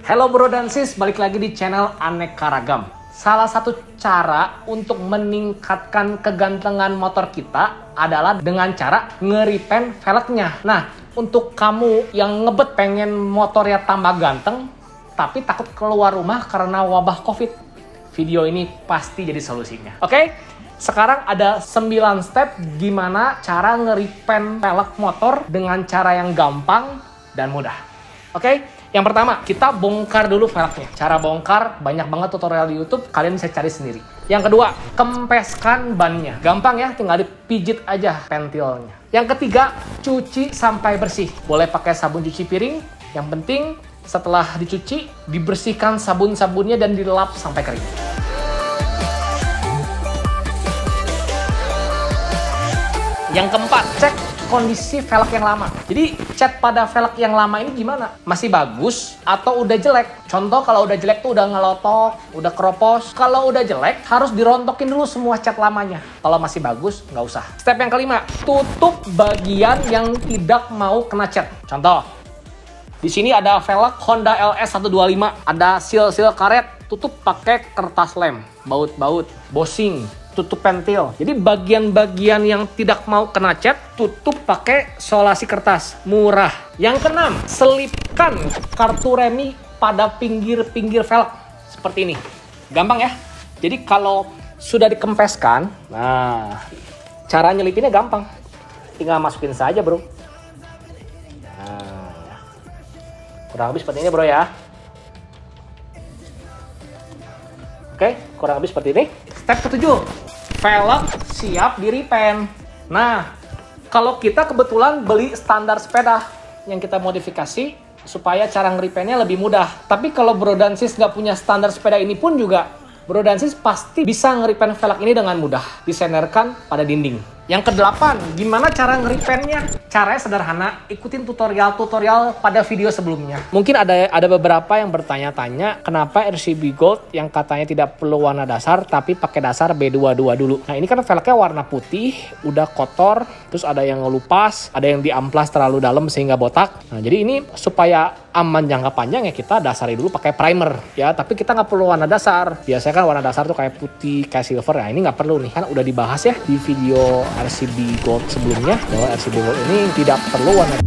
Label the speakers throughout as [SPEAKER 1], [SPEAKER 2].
[SPEAKER 1] Halo bro dan sis, balik lagi di channel Aneka Ragam. Salah satu cara untuk meningkatkan kegantengan motor kita adalah dengan cara ngeripen velgnya. Nah, untuk kamu yang ngebet pengen motornya tambah ganteng, tapi takut keluar rumah karena wabah COVID, video ini pasti jadi solusinya. Oke? Sekarang ada 9 step gimana cara ngeripen velg motor dengan cara yang gampang dan mudah. Oke? Yang pertama, kita bongkar dulu velgnya. Cara bongkar, banyak banget tutorial di YouTube, kalian bisa cari sendiri. Yang kedua, kempeskan bannya. Gampang ya, tinggal dipijit aja pentilnya. Yang ketiga, cuci sampai bersih. Boleh pakai sabun cuci piring, yang penting setelah dicuci, dibersihkan sabun-sabunnya dan dilap sampai kering. Yang keempat, cek kondisi velg yang lama. Jadi cat pada velg yang lama ini gimana? Masih bagus atau udah jelek? Contoh kalau udah jelek tuh udah ngelotok, udah keropos. Kalau udah jelek harus dirontokin dulu semua cat lamanya. Kalau masih bagus nggak usah. Step yang kelima, tutup bagian yang tidak mau kena cat. Contoh, di sini ada velg Honda LS125, ada seal-seal karet, tutup pakai kertas lem, baut-baut, bosing, tutup pentil. Jadi bagian-bagian yang tidak mau kena cat, tutup pakai solasi kertas, murah. Yang keenam, selipkan kartu remi pada pinggir-pinggir velg seperti ini. Gampang ya. Jadi kalau sudah dikempeskan, nah cara nyelipinnya gampang. Tinggal masukin saja, bro. Nah, kurang lebih seperti ini, bro ya. Oke, kurang lebih seperti ini. Step ketujuh, velg siap diripen. Nah, kalau kita kebetulan beli standar sepeda yang kita modifikasi supaya cara ngeripennya lebih mudah. Tapi kalau bro dan sis nggak punya standar sepeda ini pun juga, bro dan sis pasti bisa ngeripen velg ini dengan mudah. Disenderkan pada dinding. Yang kedelapan, gimana cara ngeripennya? Caranya sederhana, ikutin tutorial-tutorial pada video sebelumnya. Mungkin ada beberapa yang bertanya-tanya kenapa RCB Gold yang katanya tidak perlu warna dasar tapi pakai dasar B22 dulu. Nah ini kan velgnya warna putih, udah kotor, terus ada yang ngelupas, ada yang diamplas terlalu dalam sehingga botak. Nah jadi ini supaya aman jangka panjang ya kita dasari dulu pakai primer ya, tapi kita nggak perlu warna dasar. Biasanya kan warna dasar tuh kayak putih, kayak silver. Nah ini nggak perlu nih, kan udah dibahas ya di video RCB Gold sebelumnya bahwa RCB Gold ini tidak perlu warna.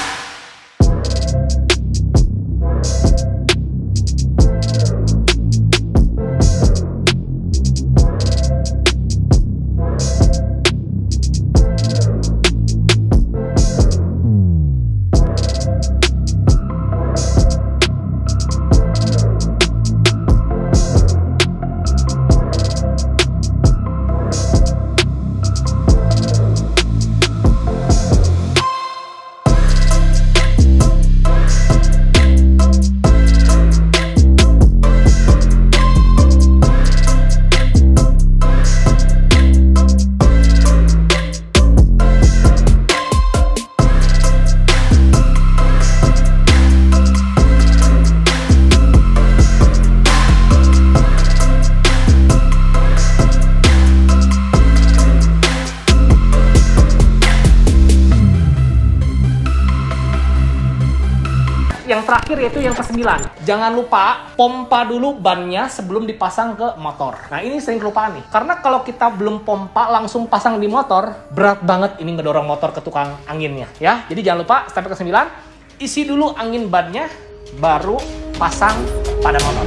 [SPEAKER 1] Yang terakhir yaitu yang ke-9. Jangan lupa pompa dulu bannya sebelum dipasang ke motor. Nah ini sering kelupaan nih. Karena kalau kita belum pompa langsung pasang di motor, berat banget ini ngedorong motor ke tukang anginnya ya. Jadi jangan lupa step ke-9, isi dulu angin bannya, baru pasang pada motor.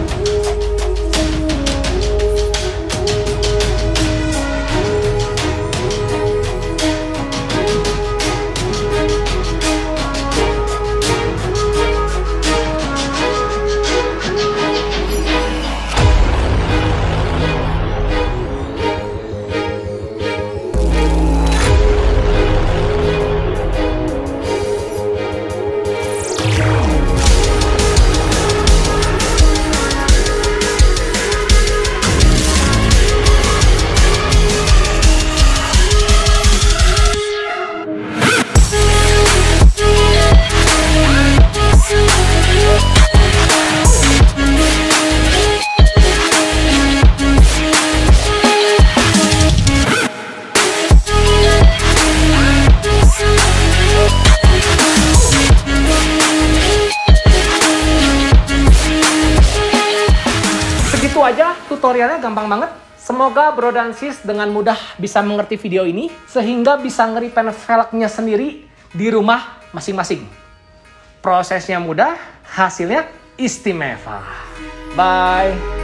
[SPEAKER 1] tutorialnya gampang banget. Semoga bro dan sis dengan mudah bisa mengerti video ini, sehingga bisa ngeripen velgnya sendiri di rumah masing-masing. Prosesnya mudah, hasilnya istimewa. Bye!